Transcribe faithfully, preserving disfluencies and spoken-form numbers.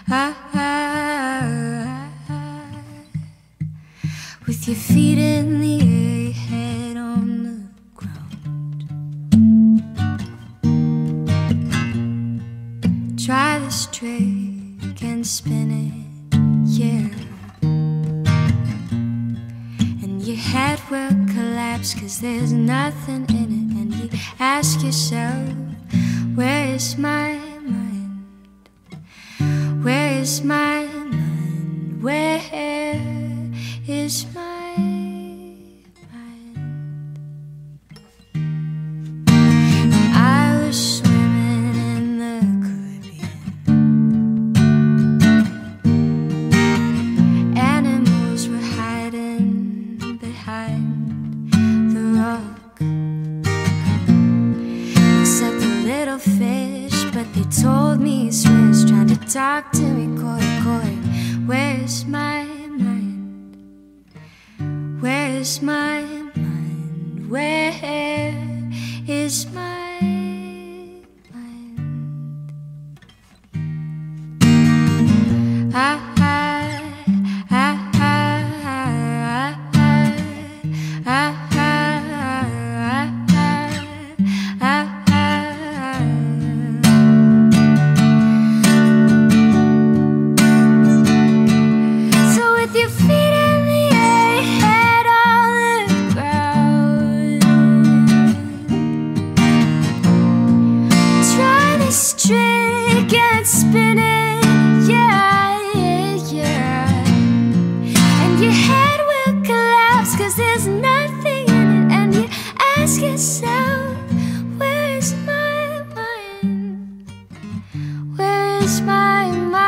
ah, ah, ah. With your feet in the air, head on the ground. Try this trick and spin it, yeah. And your head will collapse, cause there's nothing in it. And you ask yourself, where is my mind? Where is my mind? Where is my mind? I was swimming in the Caribbean. Animals were hiding behind the rock, except a little fish, but they told me it's Swiss, trying to talk to me, koi, koi. Where's my mind? Where's my mind? Where is my mind? Ah, ah, ah, ah, ah, ah, ah. Trick and spin it, yeah, yeah, yeah. And your head will collapse, cause there's nothing in it. And you ask yourself, where is my mind? Where is my mind?